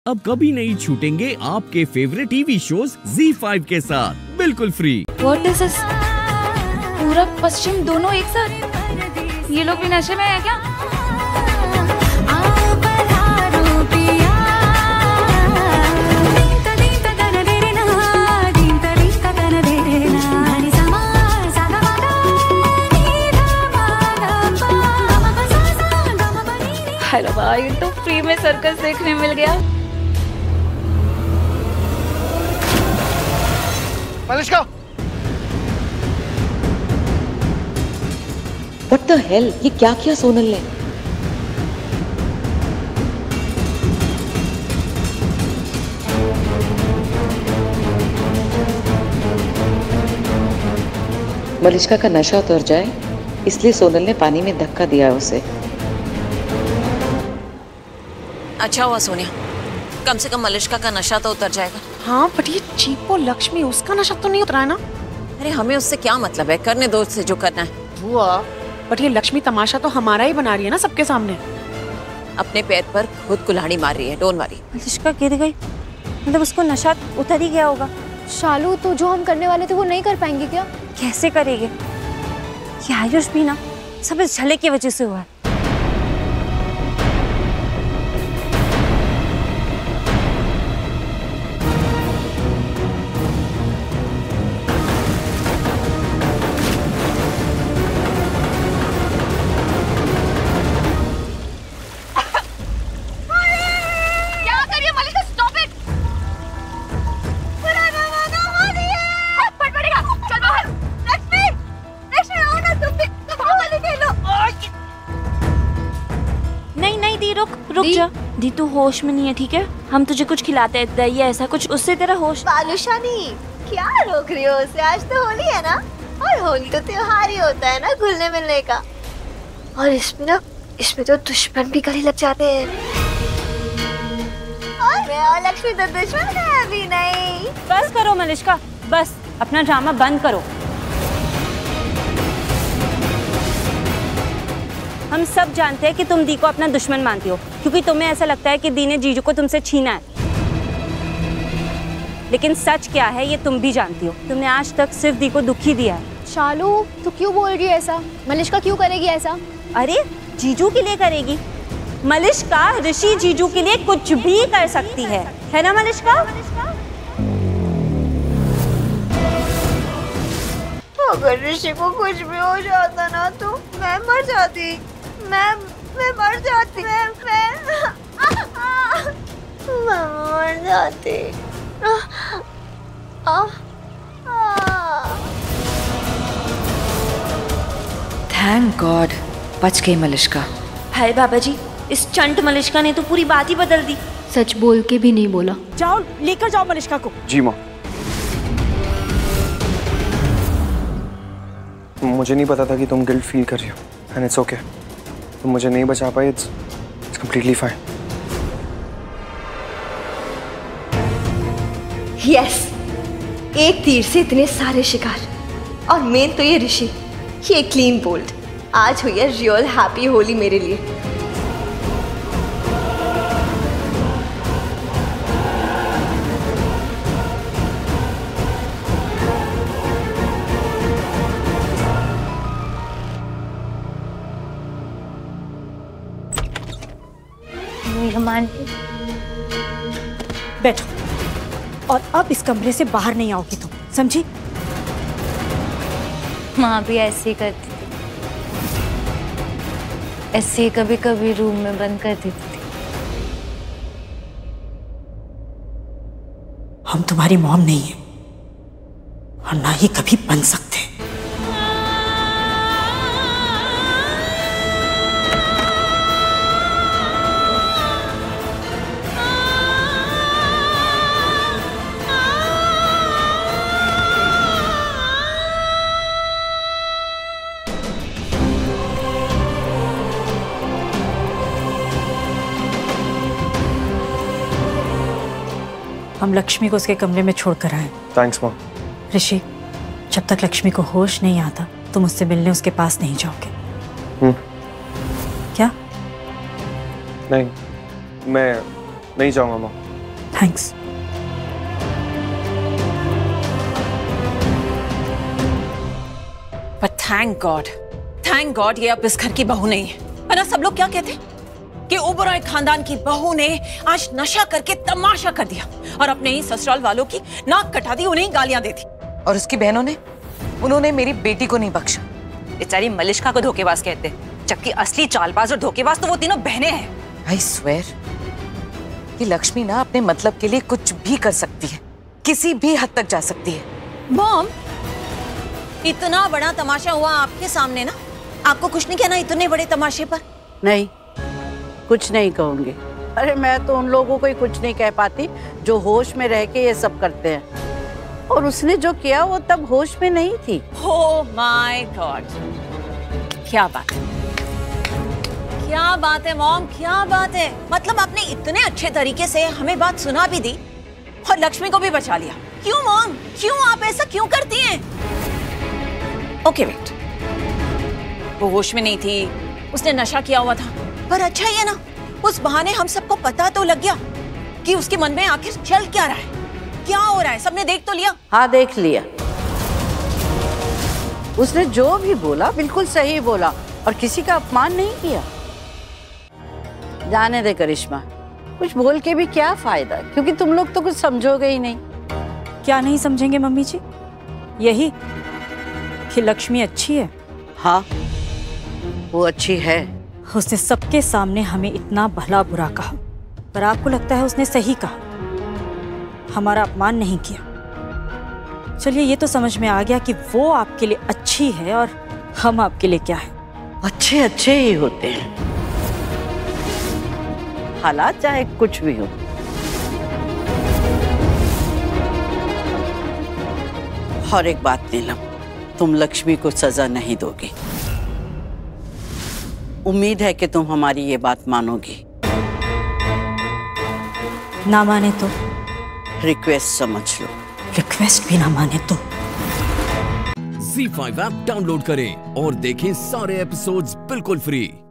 अब कभी नहीं छूटेंगे आपके फेवरेट टीवी शोज ZEE5 के साथ बिल्कुल फ्री। What is this? पूरा पश्चिम दोनों एक साथ? ये लोग भी नशे में है क्या? हेलो भाई, तो फ्री में सर्कस देखने मिल गया। मलिष्का! What the hell? ये क्या किया सोनल ने? मलिष्का का नशा उतर जाए इसलिए सोनल ने पानी में धक्का दिया उसे। अच्छा हुआ सोनिया, कम से कम मलिष्का का नशा तो उतर जाएगा। हाँ, बट ये चीपो लक्ष्मी, उसका नशा तो नहीं उतरा है ना? अरे हमें उससे क्या मतलब है, करने दो उससे जो करना है। बुआ, बट ये लक्ष्मी तमाशा तो हमारा ही बना रही है ना सबके सामने। अपने पैर पर खुद कुल्हाड़ी मार रही है, डोंट वरी। मलिष्का गिर गई, मतलब उसको नशा उतर ही गया होगा। शालू, तो जो हम करने वाले थे वो नहीं कर पाएंगे क्या? कैसे करेंगे? ये आयुष भी ना सब इस झले की वजह से हुआ है। रुक जा दी, तू होश में नहीं है, ठीक है? हम तुझे कुछ खिलाते हैं, दही या ऐसा कुछ, उससे तेरा होश। बालूशानी, क्या रोक रही हो उसे? आज तो होली है ना, और होली तो त्योहार ही होता है ना घुलने मिलने का। और इसमें तो दुश्मन भी गले लग जाते हैं। और मैं और लक्ष्मी तो दुश्मन है अभी नहीं। बस करो मलिष्का, बस अपना ड्रामा बंद करो। हम सब जानते हैं कि तुम दी को अपना दुश्मन मानती हो, क्योंकि तुम्हें ऐसा लगता है कि दी ने जीजू को तुमसे छीना है। लेकिन सच क्या है ये तुम भी जानती हो। तुमने आज तक सिर्फ दी को दुखी दिया है। शालू, तू क्यों बोल रही है ऐसा? मलिष्का क्यों करेगी ऐसा? अरे जीजू के लिए करेगी। मलिष्का ऋषि जीजू के लिए कुछ भी कर सकती है ना मलिष्का? अगर ऋषि को कुछ भी हो जाता ना तो मैं मर जाती। मैं मर जाती। मैं मर जाती। थैंक गॉड बच गई मलिष्का। हाय बाबा जी, इस चंट मलिष्का ने तो पूरी बात ही बदल दी। सच बोल के भी नहीं बोला। जाओ लेकर जाओ मलिष्का को। जी माँ। मुझे नहीं पता था कि तुम गिल्ट फील कर रही हो, एंड इट्स ओके। तुम मुझे नहीं बचा पाई, इट्स कंप्लीटली फाइन। यस, एक तीर से इतने सारे शिकार, और मेन तो ये ऋषि, ये क्लीन बोल्ड। आज हुई है रियल हैप्पी होली मेरे लिए। बैठो, और अब इस कमरे से बाहर नहीं आओगी तुम, समझी? माँ भी ऐसे ही करती थी, ऐसे कभी कभी रूम में बंद कर देती थी। हम तुम्हारी मॉम नहीं है, और ना ही कभी बन सकते। हम लक्ष्मी को उसके कमरे में छोड़कर आए। Thanks mom. ऋषि, जब तक लक्ष्मी को होश नहीं आता तुम उससे मिलने उसके पास नहीं जाओगे। क्या? क्या? नहीं, मैं नहीं जाऊंगा माँ। थैंक्स। पर थैंक गॉड ये अब इस घर की बहू नहीं है। वरना सब लोग क्या कहते कि ओबरॉय खानदान की बहू ने आज नशा करके तमाशा कर दिया और अपने ही ससुराल वालों की नाक कटा दी, उन्हें गालियां दे दी। और उसकी बहनों ने, उन्होंने मेरी बेटी को नहीं बख्शा। बेचारी मलिष्का को धोखेबाज कहते, जबकि असली चालबाज और धोखेबाज तो वो तीनों बहनें हैं। आई स्वेयर कि लक्ष्मी ना अपने मतलब के लिए कुछ भी कर सकती है, किसी भी हद तक जा सकती है। मॉम, इतना बड़ा तमाशा हुआ आपके सामने ना, आपको कुछ नहीं कहना इतने बड़े तमाशे पर? नहीं, कुछ नहीं कहूंगी। अरे मैं तो उन लोगों को ही कुछ नहीं कह पाती जो होश में रह के ये सब करते हैं, और उसने जो किया वो तब होश में नहीं थी। ओह माय गॉड, क्या बात है, क्या बात है मॉम, क्या बात है। मतलब आपने इतने अच्छे तरीके से हमें बात सुना भी दी और लक्ष्मी को भी बचा लिया। क्यों मॉम, क्यों आप ऐसा क्यों करती हैं? ओके वेट, वो होश में नहीं थी, उसने नशा किया हुआ था, पर अच्छा ही है ना, उस बहाने हम सबको पता तो लग गया कि उसके मन में आखिर चल क्या रहा है, क्या हो रहा है, सबने देख तो लिया। हाँ देख लिया, उसने जो भी बोला बिल्कुल सही बोला और किसी का अपमान नहीं किया। जाने दे करिश्मा, कुछ बोल के भी क्या फायदा, क्योंकि तुम लोग तो कुछ समझोगे ही नहीं। क्या नहीं समझेंगे मम्मी जी? यही कि लक्ष्मी अच्छी है। हाँ, वो अच्छी है। उसने सबके सामने हमें इतना भला बुरा कहा, पर आपको लगता है उसने सही कहा, हमारा अपमान नहीं किया। चलिए ये तो समझ में आ गया कि वो आपके लिए अच्छी है और हम आपके लिए क्या है। अच्छे अच्छे ही होते हैं, हालात चाहे कुछ भी हो। और एक बात नीलम, तुम लक्ष्मी को सजा नहीं दोगी। उम्मीद है कि तुम हमारी ये बात मानोगी। ना माने तो? रिक्वेस्ट समझ लो। रिक्वेस्ट भी ना माने तो? ZEE5 ऐप डाउनलोड करें और देखें सारे एपिसोड्स बिल्कुल फ्री।